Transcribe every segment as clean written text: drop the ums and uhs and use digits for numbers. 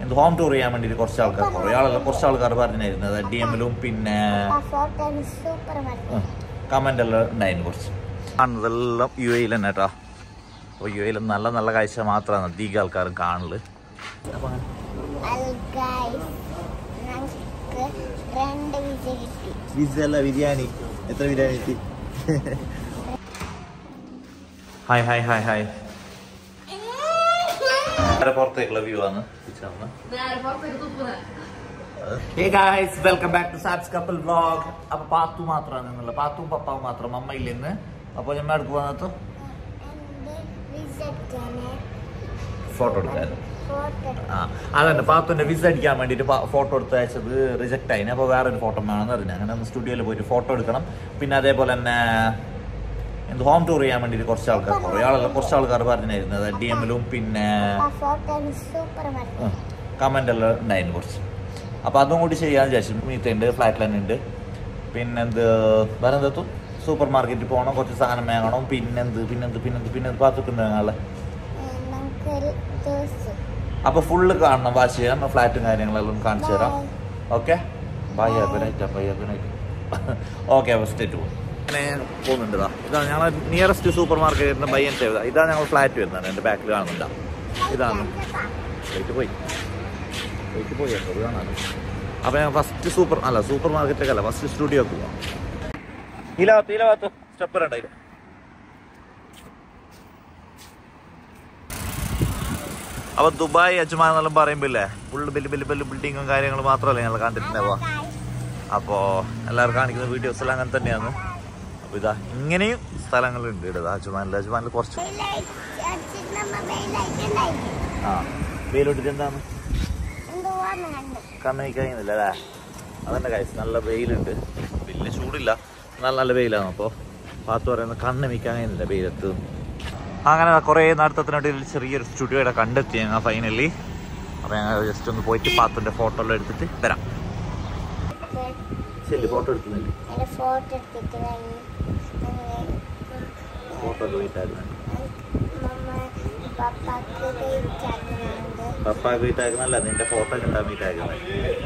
എന്ത് home tour ചെയ്യാൻ വേണ്ടിയിട്ട് കുറച്ച് ആൾക്കാർ പറഞ്ഞിരുന്നു. അത് DMലും പിന്നെ കമൻ്റ് എല്ലാം ഉണ്ടായിരുന്നു കുറച്ച്. കാണുന്നതെല്ലാം UAE തന്നെ കേട്ടോ. അപ്പോൾ UAE നല്ല നല്ല കാഴ്ച മാത്രമാണ് അധികം ആൾക്കാരും കാണല്. ബിരിയാണി എത്ര ബിരിയാണി കിട്ടി? Hi hi hi hi. പുറത്തേക്കുള്ള വ്യൂ ആണ്. Hey guys, welcome back to Sab's Couple Vlog. അപ്പോൾ പാത്തു മാത്രമാണ് നിന്നുള്ളത്, പാത്തും പപ്പാവും മാത്രം, അമ്മ ഇല്ലെന്ന്. അപ്പോൾ ഞാൻ എടുക്കുക വന്നത് ഫോട്ടോ എടുക്കാൻ. അതന്നെ പാത്തുൻ്റെ വിസ അടിക്കാൻ വേണ്ടിയിട്ട് ഫോട്ടോ എടുത്ത് അയച്ചത് റിജക്റ്റ് ആയിന്. അപ്പോൾ വേറൊരു ഫോട്ടോ വേണമെന്ന് അറിഞ്ഞു. അങ്ങനെ ഒന്ന് സ്റ്റുഡിയോയിൽ പോയിട്ട് ഫോട്ടോ എടുക്കണം. പിന്നെ അതേപോലെ തന്നെ എന്ത് ഹോം ടൂർ ചെയ്യാൻ വേണ്ടിയിട്ട് കുറച്ച് ആൾക്കാർ പറഞ്ഞിരുന്നു. അത് DMലും പിന്നെ കമൻ്റ് എല്ലാം ഉണ്ടായിരുന്നു കുറച്ച്. അപ്പോൾ അതും കൂടി ചെയ്യാൻ വിചാരിച്ചു. മീത്തുണ്ട്, ഫ്ലാറ്റ് ലൈൻ ഉണ്ട്, പിന്നെന്ത് വേറെ എന്തെത്തും സൂപ്പർ മാർക്കറ്റിൽ പോകണം, കുറച്ച് സാധനം വാങ്ങണം, പിന്നെന്ത് പാത്തുക്കുന്നാളെ. അപ്പോൾ ഫുള്ള് കാണണം, വാച്ച് ചെയ്യാം, ഫ്ലാറ്റും കാര്യങ്ങളെല്ലാം കാണിച്ചു തരാം. Okay bye happy okay. അപ്പോൾ സ്റ്റേറ്റ് പോകും അങ്ങനെ പോകുന്നുണ്ട്. ഇതാണ് ഞങ്ങൾ nearest super market bye and save. ഇതാണ് ഞങ്ങൾ ഫ്ലാറ്റ് വരുന്നത്. എൻ്റെ ബാക്കിൽ കാണുന്നുണ്ടോ? ഇതാണ് പോയി അത് കാണാറ്. അപ്പോൾ ഞാൻ ഫസ്റ്റ് സൂപ്പർ മാർക്കറ്റിലേക്കല്ല, ഫസ്റ്റ് സ്റ്റുഡിയോക്ക് പോവാം. ഇലാത്ത സ്റ്റെപ്പ് രണ്ടായിരം. അപ്പോൾ ദുബായ് അജ്മാൻ എന്നെല്ലാം പറയുമ്പോൾ ഇല്ലേ ഫുള്ള് വലിയ ബിൽഡിങ്ങും കാര്യങ്ങളും മാത്രമല്ല ഞങ്ങൾ കണ്ടിട്ടുണ്ടാവുക. അപ്പോൾ എല്ലാവരും കാണിക്കുന്ന വീഡിയോസ് എല്ലാം അങ്ങനെ തന്നെയാണ്. അപ്പോൾ ഇതാ ഇങ്ങനെയും സ്ഥലങ്ങളുണ്ട് ഇവിടെ അജ്മാനിൽ കുറച്ച്. വെയിലോട്ടിട്ട് എന്താണ് കണ്ണിക്ക് കഴിയുന്നില്ല അല്ലേ? അതന്നെ കാഴ്ച. നല്ല വെയിലുണ്ട്, വലിയ ചൂടില്ല, നല്ല വെയിലാണ്. അപ്പോൾ പാത്തു പറയുന്നത് കണ്ണിക്കാൻ കഴിയുന്നില്ല വെയിലത്ത്. അങ്ങനെ കുറേ നടത്തത്തിനിടയിൽ ചെറിയൊരു സ്റ്റുഡിയോ ഇവിടെ കണ്ടെത്തി ഞങ്ങൾ ഫൈനലി. അപ്പോൾ ഞങ്ങൾ ജസ്റ്റ് ഒന്ന് പോയിട്ട് പാത്തുൻ്റെ ഫോട്ടോ എല്ലാം എടുത്തിട്ട് വരാം. ശരി, ഫോട്ടോ എടുക്കുന്നില്ല, ഫോട്ടോ വെയിറ്റ് ആയിരുന്നു. പപ്പാക്ക് വെയിറ്റ് ആക്കുന്നല്ല, നിന്റെ ഫോട്ടോ കിട്ടാൻ വെയിറ്റ് ആക്കുന്നത്.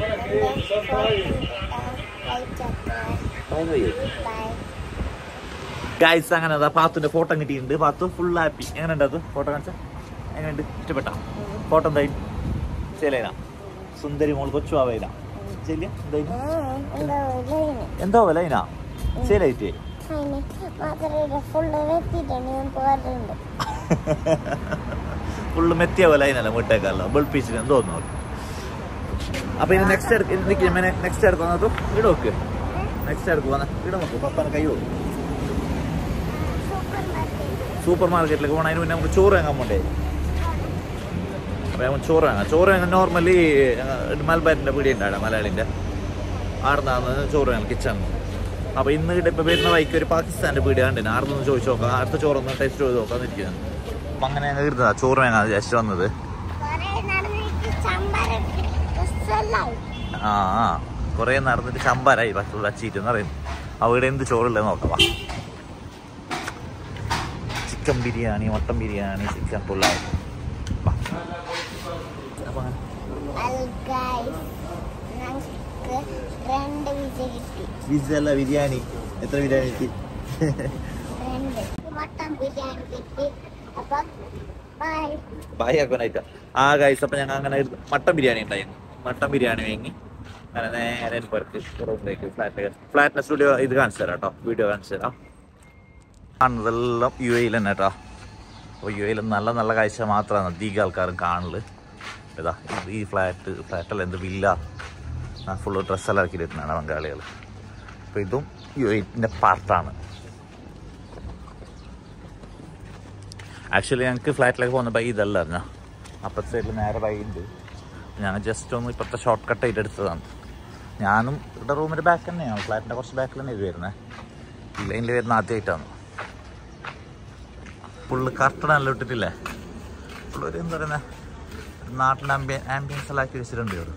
ഗൈസ് അങ്ങനെ അതാ പാത്തുന്റെ ഫോട്ടോ കിട്ടിയിട്ടുണ്ട്. Pathu full happy. എങ്ങനെയുണ്ട് അത് ഫോട്ടോ കാണിച്ചാൽ? എങ്ങനെയുണ്ട്? ഇഷ്ടപ്പെട്ടാ ഫോട്ടോ? എന്തായി ശരിയാ? സുന്ദരി മോൾ കൊച്ചു ആവയില ശരിയാ? എന്തോ വിലയിനാ ശരിയായിട്ടേ ഫുള്ള് മെത്തിയ പോലെ അതിനല്ല വീട്ടേക്കല്ല ബൾപ്പിച്ചിട്ട് തോന്നുന്നു. അപ്പൊ ഇനി നെക്സ്റ്റ് എടുത്ത് വന്നതും ഇവിടെ നോക്ക്. നെക്സ്റ്റ് എടുത്ത് വന്ന ഇവിടെ നോക്ക്. പപ്പനെ കൈ പോകും. സൂപ്പർ മാർക്കറ്റിലേക്ക് പോകണം. അതിന് മുന്നേ നമുക്ക് ചോറ് വാങ്ങാൻ പോണ്ടേ? അപ്പൊ നമുക്ക് ചോറ് വാങ്ങാൻ നോർമലി മലബാരിന്റെ പീടിയ ഉണ്ടാണ്, മലയാളിന്റെ. ആടുന്നാന്ന് ചോറ് വാങ്ങാൻ കിച്ചൺ. അപ്പൊ ഇന്ന് ഇപ്പൊ വരുന്ന വൈക്ക് ഒരു പാകിസ്ഥാന്റെ പീടിയ കണ്ടിന്. ആടുന്ന് ചോദിച്ചു നോക്കാം, അടുത്ത ചോറൊന്ന് ടേസ്റ്റ് ചെയ്ത് നോക്കാന്നിരിക്കുന്നു. അപ്പൊ അങ്ങനെ ഞങ്ങൾ ഇരുന്നതാ ചോറ് വാങ്ങാൻ ജസ്റ്റ് വന്നത്. കൊറേ നടന്നിട്ട് ചമ്പാരായി പറ്റുള്ള അച്ചീറ്റ് എന്ന് പറയുന്നു. അവിടെ എന്ത് ചോറുള്ളത് നോക്കാം. Chicken biryani, mutton biryani, chicken pulao. Biryani എത്ര ബിരിയാണി കിട്ടി? ബായ് ആക്കാനായിട്ടാ. ഗൈസ് അപ്പൊ ഞങ്ങൾ അങ്ങനെ മട്ടൻ ബിരിയാണി ഉണ്ടായിരുന്നു. മട്ടൻ ബിരിയാണി വാങ്ങി അങ്ങനെ നേരെ പേർക്ക് റൂമിലേക്ക് ഫ്ലാറ്റിന്റെ സ്റ്റുഡിയോ ഇത് കാണിച്ചു തരാം കേട്ടോ, വീഡിയോ കാണിച്ചു തരാം. കാണുന്നതെല്ലാം UAE തന്നെ കേട്ടോ. അപ്പോൾ UAE നല്ല നല്ല കാഴ്ച മാത്രമാണ് അധികം ആൾക്കാരും കാണല്. ഇതാ ഈ ഫ്ലാറ്റല്ല എന്ത് വില്ല ഫുള്ള് ഡ്രസ്സെല്ലാം ഇറക്കിയിരുന്നാണ് ബംഗാളികൾ. അപ്പോൾ ഇതും UAE പാർട്ടാണ്. ആക്ച്വലി ഞങ്ങൾക്ക് ഫ്ലാറ്റിലേക്ക് പോകുന്ന ബൈ ഇതല്ല അറിഞ്ഞാൽ അപ്പുറത്തെ സൈഡിൽ നേരെ ബൈ ഉണ്ട്. ഞങ്ങൾ ജസ്റ്റ് ഒന്ന് ഇപ്പോഴത്തെ ഷോർട്ട് കട്ട് ആയിട്ട് എടുത്തതാണ്. ഞാനും ഇവിടെ റൂമിൻ്റെ ബാക്ക് തന്നെയാണ്, ഫ്ലാറ്റിൻ്റെ കുറച്ച് ബാക്കിൽ തന്നെ ഇത് വരുന്നത്. ഈ ലൈനിൽ വരുന്ന ആദ്യമായിട്ടാണ്. ഫുള്ള് കർട്ടനെല്ലാം ഇട്ടിട്ടില്ലേ, ഫുള്ളൊരു എന്താ പറയുന്നത് നാട്ടിലെ ആംബിയൻസ് എല്ലാം ആക്കി വെച്ചിട്ടുണ്ട് ഇവിടെ.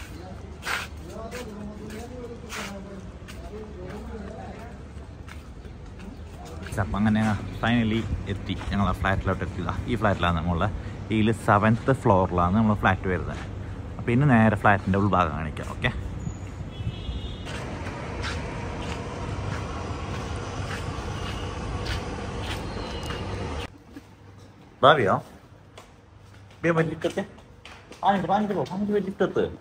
അപ്പം അങ്ങനെ ഫൈനലി എത്തി ഞങ്ങൾ ഫ്ലാറ്റിലോട്ട് എത്തിയതാണ്. ഈ ഫ്ലാറ്റിലാണ് നമ്മളുടെ ഇതിൽ 7th ഫ്ലോറിലാണ് നമ്മൾ ഫ്ലാറ്റ് വരുന്നത്. അപ്പോൾ ഇന്ന് നേരെ ഫ്ലാറ്റിൻ്റെ ഉൾഭാഗം കാണിക്കാം. ഓക്കെ, ഭാവിയോ വലിക്കത്തെ വലിക്കത്ത്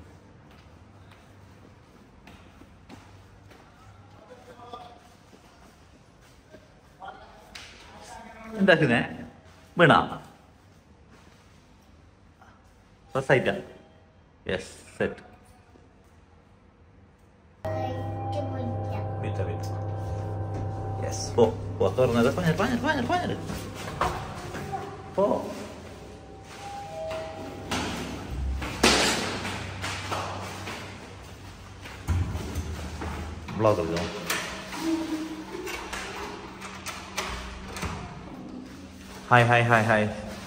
എന്താക്കുന്നേ വീണ സൈറ്റാ? Yes, set. യെസ്, പോ തുറന്നത് പാഞ്ഞത് പോ. ബ്ലോഗ് എടുക്കാം. ഹായ്.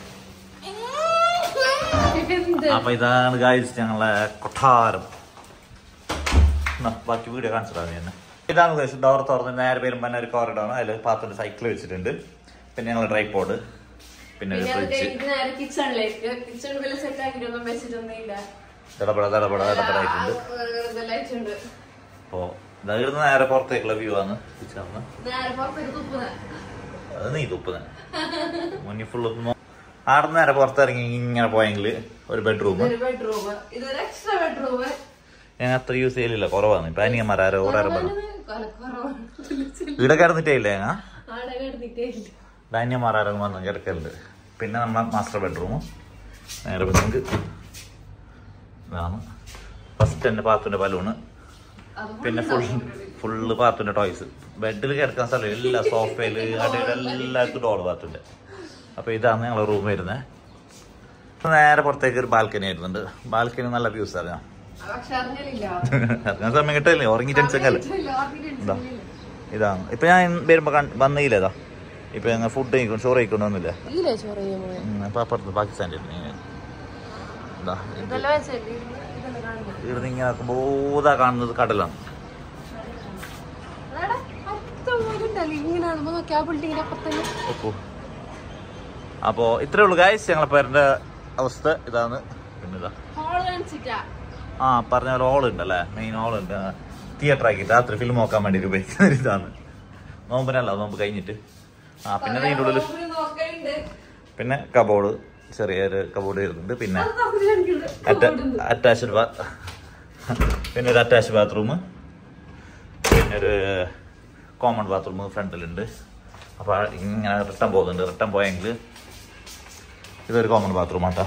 അപ്പൊ ഇതാണ് ഗൈസ് ഞങ്ങളെ കൊട്ടാരം. ബാക്കി വീഡിയോ കാണിച്ചിട്ടാണ് തന്നെ. ഇതാണ് ഗൈസ് ഡോർ തുറന്ന് നേരെ വരുമ്പോൾ തന്നെ ഒരു കോറിഡോർ. അതിൽ പാത്രത്തിന്റെ സൈക്കിൾ വെച്ചിട്ടുണ്ട്. പിന്നെ ഞങ്ങൾ ട്രൈപോഡ്, പിന്നെ ഇടപെടായിട്ടുണ്ട്. അപ്പോ ഇതായിരുന്നു നേരെ പുറത്തേക്കുള്ള വ്യൂ ആണ് കിച്ചണിന്ന്. അത് നീ തുപ്പുന്ന മുന്നിൽ ഫുള്ള് ആടെ നേരെ പുറത്തിറങ്ങി ഇങ്ങനെ പോയെങ്കിൽ ഒരു ബെഡ്റൂം. ഞാൻ അത്ര യൂസ് ചെയ്യലില്ല, കുറവാണ്. ഇപ്പൊ അനിയന്മാരോ ഇവിടെ കിടന്നിട്ടേ ഇല്ല. അനിയന്മാരും വന്ന് കിടക്കലുണ്ട്. പിന്നെ നമ്മളെ മാസ്റ്റർ ബെഡ്റൂം നേരെ നമുക്ക് ഇതാണ്. ഫസ്റ്റ് തന്നെ പാത്തുന്റെ ബലൂണ്, പിന്നെ ഫുള്ള് പാത്തുന്റെ ടോയ്സ്. ബെഡിൽ കിടക്കാൻ സ്ഥലം എല്ലാ സോഫയില് എല്ലാവർക്കും ഡോർ പാത്തുണ്ട്. അപ്പൊ ഇതാണ് ഞങ്ങളെ റൂം വരുന്നത്. നേരെ പുറത്തേക്ക് ഒരു ബാൽക്കണി ആയിരുന്നുണ്ട്. ബാൽക്കണി നല്ല വ്യൂസ് അറിയാം. അറിയാൻ സമയം കിട്ടില്ലേ, ഉറങ്ങി ടെൻഷനല്ലേ. ഇതാണ് ഇപ്പൊ ഞാൻ വരുമ്പോ വന്നില്ല. ഇതാ ഇപ്പൊ ഞങ്ങൾ ഫുഡ് കഴിക്കും, ചോറ് കഴിക്കൊണ്ട് വന്നില്ല. അപ്പൊ അപ്പുറത്ത് പാകിസ്ഥാൻ്റെ ഇവിടുന്ന് ഇങ്ങനെ നോക്കുമ്പോ ഇതാ കാണുന്നത് കടലാണ്. അപ്പോ ഇത്രേ ഉള്ളു ഗൈസ് ഞങ്ങളെ പേരുടെ അവസ്ഥ. ഇതാണ്. പിന്നെ ഇതാ പറഞ്ഞ പോലെ ഹോൾ ഉണ്ടല്ലേ, മെയിൻ ഹോൾ ഉണ്ട്. തിയേറ്റർ ആക്കിയിട്ട് രാത്രി ഫിലിം നോക്കാൻ വേണ്ടിട്ട് ഉപയോഗിക്കുന്ന ഇതാണ്. നോമ്പിനല്ല, നോമ്പ് കഴിഞ്ഞിട്ട്. പിന്നെ ഇതിൻ്റെ ഉള്ളിൽ പിന്നെ കബോർഡ്, ചെറിയൊരു കബോർഡ് വരുന്നുണ്ട്. പിന്നെ അറ്റാച്ച്ഡ് പിന്നെ ഒരു അറ്റാച്ച്ഡ് ബാത്റൂം, പിന്നെ ഒരു കോമൺ ബാത്റൂം ഫ്രണ്ടിലുണ്ട്. അപ്പോൾ ഇങ്ങനെ റിട്ടേൺ പോകുന്നുണ്ട്. റിട്ടേൺ പോയെങ്കിൽ ഇതൊരു കോമൺ ബാത്റൂം ആട്ടോ.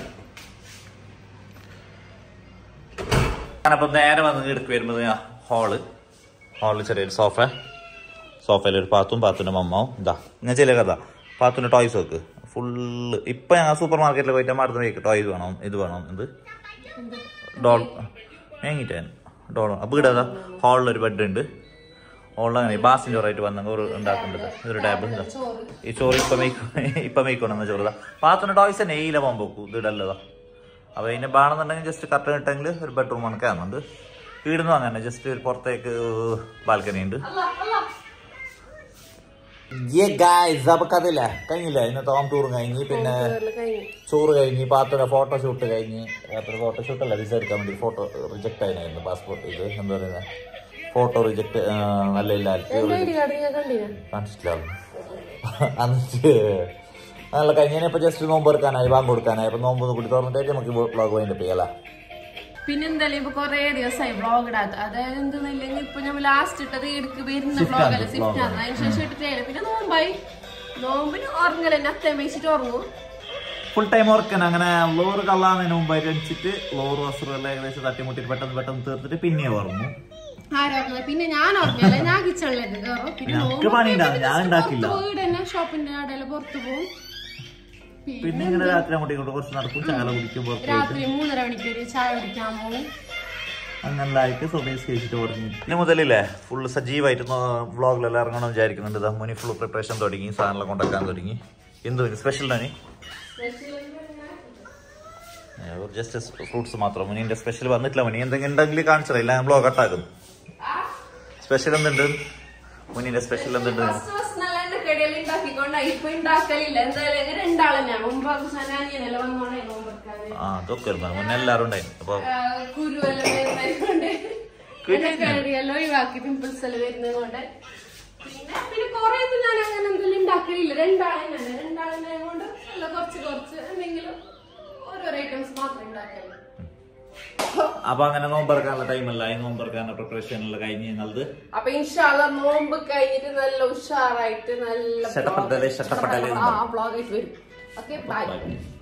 ഞാനപ്പോൾ നേരെ വന്ന് എടുക്ക് വരുമ്പോൾ ഹാള് ചെറിയൊരു സോഫയിലൊരു പാത്തുൻ്റെ മമ്മാവും. ഇതാ ഞാൻ ചില കഥ പാത്തുൻ്റെ ടോയ്സ് വെക്ക് ഫുള്ള്. ഇപ്പം ഞങ്ങൾ സൂപ്പർ മാർക്കറ്റിൽ പോയിട്ട് മറന്നു പോയി ടോയ്സ് വേണം, ഇത് വേണം, ഇത് ഡോൾ വാങ്ങിയിട്ട് ഡോൾ. അപ്പോൾ ഇവിടെ ഹാളിലൊരു ബെഡ് ഉണ്ട്. ഓൺലൈൻ ബാസിൻ്റെ ചോറായിട്ട് വന്നെങ്കിൽ ഒരു ഉണ്ടാക്കേണ്ടത് ഇതൊരു ടാബ്. ഈ ചോറ് ഇപ്പം മേക്കൊണ്ടെന്ന ചോറ്. പാത്തുൻ്റെ ടോയ്സ് തന്നെ ഏയില പോകാൻ പോക്കൂ, ഇത് ഇടല്ലതാ. അപ്പോൾ ഇതിനെ വേണമെന്നുണ്ടെങ്കിൽ ജസ്റ്റ് കട്ടൻ ഇട്ടെങ്കിൽ ഒരു ബെഡ്റൂം ആണ് കാണുന്നുണ്ട്. വീടുന്നു അങ്ങനെ ജസ്റ്റ് ഒരു പുറത്തേക്ക് ബാൽക്കണി ഉണ്ട്. കഴിഞ്ഞില്ല ഇന്നത്തെ ഹോം ടൂറും കഴിഞ്ഞ്, പിന്നെ ചോറ് കഴിഞ്ഞ്, പാത്തുടെ ഫോട്ടോഷൂട്ട് കഴിഞ്ഞ്. ഫോട്ടോഷൂട്ടല്ല, വിസ എടുക്കാൻ വേണ്ടി ഫോട്ടോ റിജക്ട് ആയിരുന്നു. പാസ്പോർട്ട് ഇത് എന്താ പറയുക, ഫോട്ടോ റിജക്ട് നല്ല കാണിച്ചിട്ടില്ല. എന്നിട്ട് നല്ല കഴിഞ്ഞ ഇപ്പൊ ജസ്റ്റ് നോമ്പ് എടുക്കാനായി, ബാങ്ക് കൊടുക്കാനായി. അപ്പൊ നോമ്പ് കൂടി തുറന്നിട്ടേക്ക് നമുക്ക് വ്ളോഗ് വൈൻഡപ്പ് ചെയ്യല. പിന്നെന്തായാലും ഇപ്പൊ കൊറേ ദിവസമായി വ്ളോഗ് ഇടാത്ത. അതായത് എന്തെന്നില്ലെങ്കിൽ ഇപ്പൊ ഞാൻ ലാസ്റ്റ് ഇട്ടത് എടുക്ക് വരുന്ന വ്ളോഗല്ല, സ്വിഫ്റ്റ് ആണ്. അതിന് ശേഷം ഇട്ടിട്ടില്ല. പിന്നെ നോമ്പായി, നോമ്പിന് ഉറങ്ങലെന്നെ അത്രയും വെച്ചിട്ട് ഉറങ്ങും. ഫുൾ ടൈം ഉറക്കാൻ അങ്ങനെ ലോറ് കള്ളാന്നതിന് മുമ്പായിട്ട് അടിച്ചിട്ട് ലോറ് വസ്ത്രമെല്ലാം ഏകദേശം തട്ടിമുട്ടിട്ട് പെട്ടെന്ന് തീർത്തിട്ട് പിന്നെ ഉറങ്ങും. പിന്നെ ഞാൻ ഉറങ്ങിയല്ല, ഞാൻ കിച്ചണിലേക്ക് കയറും. പിന്നെ വീട് തന്നെ ഷോപ്പിന്റെ കടയിൽ പുറത്തു പോകും. പിന്നെ ഇങ്ങനെ രാത്രി അങ്ങോട്ട് കുറച്ച് നടക്കും, ചായ കുടിക്കും, രാത്രി 3:30 മണിക്ക് ഒരു ചായ കുടിക്കാൻ പോകും. അങ്ങനെല്ലായിട്ട് സ്വദേശ് കഴിച്ചിട്ട് ഉറങ്ങി. ഇനി മുതലില്ലേ ഫുള്ള് സജീവമായിട്ട് വ്ളോഗിലെല്ലാം ഇറങ്ങണമെന്ന് വിചാരിക്കുന്നുണ്ട്. മുനി ഫുൾ പ്രിപ്പറേഷൻ തുടങ്ങി, സാധനങ്ങളെല്ലാം കൊണ്ടാക്കാൻ തുടങ്ങി. എന്ത് സ്പെഷ്യൽ ആണ്? ജസ്റ്റ് ഫ്രൂട്ട്സ് മാത്രം. മുനിന്റെ സ്പെഷ്യൽ വന്നിട്ടില്ല. മുനി എന്തെങ്കിലും ഉണ്ടെങ്കിൽ കാണിച്ചില്ല, ഞാൻ വ്ളോഗ് കട്ടാക്കുന്നു. സ്പെഷ്യൽ എന്തുണ്ട്? മുനിന്റെ സ്പെഷ്യൽ എന്തുണ്ട്? പേടിയെല്ലാം ഉണ്ടാക്കിക്കൊണ്ടായി ഇപ്പൊ ഉണ്ടാക്കലില്ല. എന്തായാലും രണ്ടാളെന്നെയാണ്. മുമ്പ് അനിയനെല്ലാം വന്നോണ്ടേ നോമ്പെടുക്കാൻ മുന്നെല്ലാരും ഉണ്ടായിരുന്നു. അപ്പൊ കുരുവെല്ലാം വരുന്നതുകൊണ്ട് പേടിയെല്ലാം ഒഴിവാക്കി പിമ്പിൾസ് എല്ലാം വരുന്നത് കൊണ്ട് പിന്നെ കൊറേ ഞാൻ അങ്ങനെ എന്തെങ്കിലും ഉണ്ടാക്കലില്ല. രണ്ടാളെന്നെ കൊണ്ട് കുറച്ച് എന്തെങ്കിലും ഓരോരോ ഐറ്റംസ് മാത്രമേ ഉണ്ടാക്കലുള്ളൂ. അപ്പൊ അങ്ങനെ നോമ്പറക്കാനുള്ള ടൈമല്ല, ഈ നോമ്പറക്കാനുള്ള പ്രിപ്പറേഷൻ എല്ലാം കഴിഞ്ഞ് ഞങ്ങളത്. അപ്പൊ ഇൻഷാ അല്ലാഹ് നോമ്പ് കഴിഞ്ഞിട്ട് നല്ല ഉഷാറായിട്ട് നല്ല ഷട്ടപ്പട്ടല് വ്ളോഗ് ആയിട്ട് വരും. Okay by.